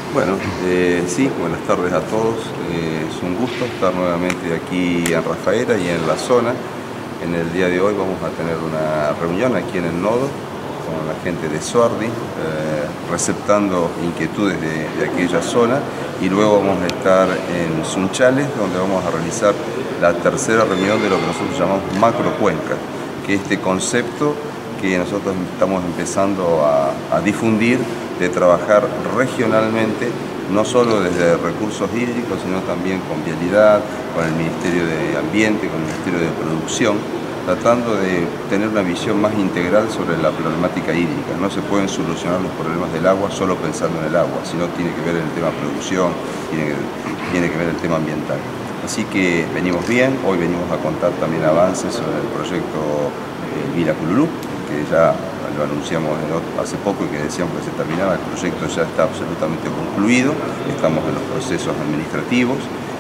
Bueno, sí, buenas tardes a todos. Es un gusto estar nuevamente aquí en Rafaela y en la zona. En el día de hoy vamos a tener una reunión aquí en el nodo con la gente de Suardi, receptando inquietudes de aquella zona, y luego vamos a estar en Sunchales, donde vamos a realizar la tercera reunión de lo que nosotros llamamos macrocuenca, que es este concepto que nosotros estamos empezando a difundir, de trabajar regionalmente, no solo desde recursos hídricos, sino también con vialidad, con el Ministerio de Ambiente, con el Ministerio de Producción, tratando de tener una visión más integral sobre la problemática hídrica. No se pueden solucionar los problemas del agua solo pensando en el agua, sino tiene que ver el tema producción, tiene que ver el tema ambiental. Así que venimos bien, hoy venimos a contar también avances sobre el proyecto Vila Cululú, que ya lo anunciamos hace poco y que decíamos que se terminaba. El proyecto ya está absolutamente concluido, estamos en los procesos administrativos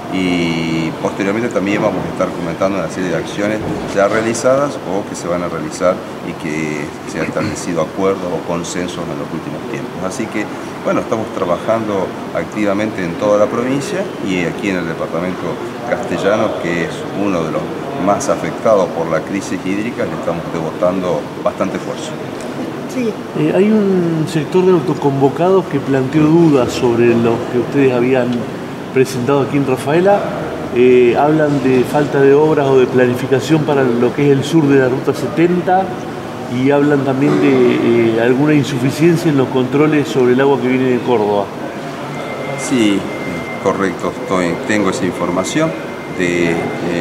y posteriormente también vamos a estar comentando una serie de acciones ya realizadas o que se van a realizar y que se ha establecido acuerdos o consensos en los últimos tiempos. Así que, bueno, estamos trabajando activamente en toda la provincia y aquí en el departamento castellano, que es uno de los más afectados por la crisis hídrica, le estamos devotando bastante esfuerzo. Sí. Hay un sector de autoconvocados que planteó dudas sobre lo que ustedes habían presentado aquí en Rafaela. Hablan de falta de obras o de planificación para lo que es el sur de la Ruta 70 y hablan también de alguna insuficiencia en los controles sobre el agua que viene de Córdoba. Sí, correcto, tengo esa información de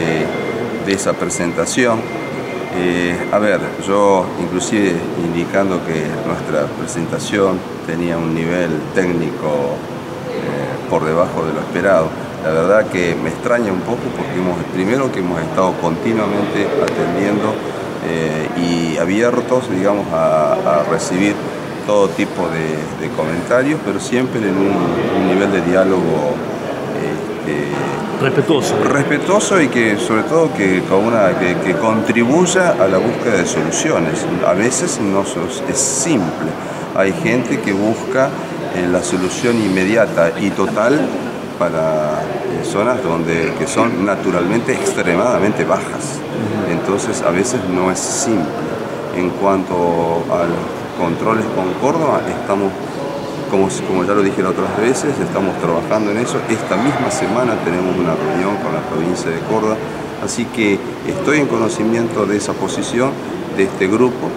esa presentación. A ver, yo inclusive indicando que nuestra presentación tenía un nivel técnico por debajo de lo esperado. La verdad que me extraña un poco porque primero que hemos estado continuamente atendiendo y abiertos, digamos, a recibir todo tipo de comentarios, pero siempre en un nivel de diálogo respetuoso y que sobre todo que contribuya a la búsqueda de soluciones. A veces no es simple. Hay gente que busca la solución inmediata y total para zonas que son naturalmente extremadamente bajas. Entonces a veces no es simple. En cuanto a los controles con Córdoba, estamos, como ya lo dije las otras veces, estamos trabajando en eso. Esta misma semana tenemos una reunión con la provincia de Córdoba, así que estoy en conocimiento de esa posición de este grupo.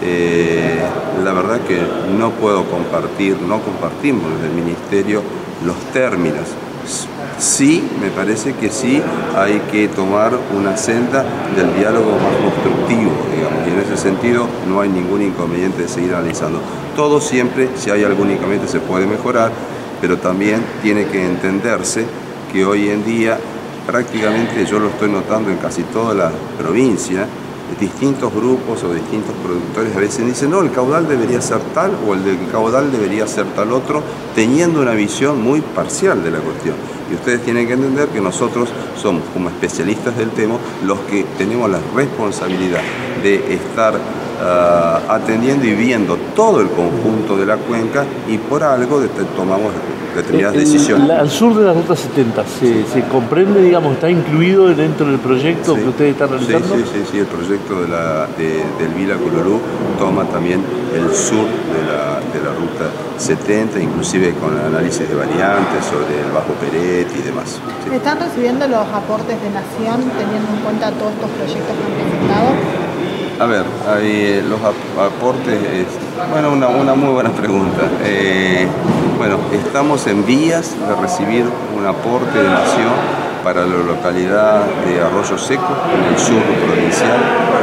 La verdad que no compartimos desde el Ministerio los términos. Sí, me parece que sí hay que tomar una senda del diálogo más constructivo, digamos, y en ese sentido no hay ningún inconveniente de seguir analizando. Todo siempre, si hay algún inconveniente, se puede mejorar, pero también tiene que entenderse que hoy en día prácticamente, yo lo estoy notando en casi toda la provincia, distintos grupos o distintos productores a veces dicen, no, el caudal debería ser tal o el caudal debería ser tal otro, teniendo una visión muy parcial de la cuestión. Y ustedes tienen que entender que nosotros somos, como especialistas del tema, los que tenemos la responsabilidad de estar atendiendo y viendo todo el conjunto de la cuenca, y por algo tomamos determinadas decisiones. Al sur de la Ruta 70, ¿se comprende, digamos, está incluido dentro del proyecto que ustedes están realizando? Sí, el proyecto del Vila Cululú toma también el sur de la Ruta 70, inclusive con análisis de variantes sobre el Bajo Peretti y demás. Sí. ¿Están recibiendo los aportes de Nación teniendo en cuenta todos estos proyectos que han presentado? A ver, los aportes, bueno, una muy buena pregunta. Bueno, estamos en vías de recibir un aporte de Nación para la localidad de Arroyo Seco, en el sur provincial,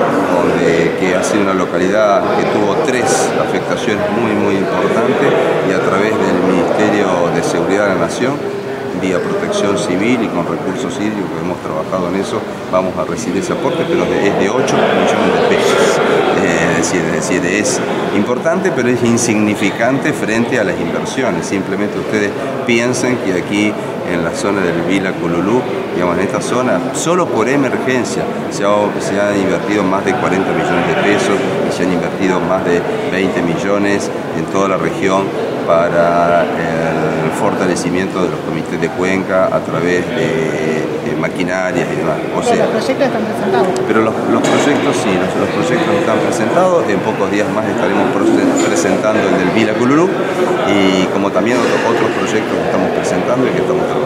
que ha sido una localidad que tuvo 3 afectaciones muy importantes, y a través del Ministerio de Seguridad de la Nación, vía Protección Civil y con recursos hídricos, que hemos trabajado en eso, vamos a recibir ese aporte, pero es de 8 millones de pesos. Es decir, es importante, pero es insignificante frente a las inversiones. Simplemente ustedes piensen que aquí en la zona del Vila Cululú, digamos, en esta zona, solo por emergencia se han invertido más de 40 millones de pesos y se han invertido más de 20 millones en toda la región para el el fortalecimiento de los comités de cuenca a través de maquinarias y demás. Pero los proyectos están presentados. Pero los proyectos sí, los proyectos están presentados. En pocos días más estaremos presentando el del Vila Culurú y como también otros proyectos que estamos presentando y que estamos trabajando.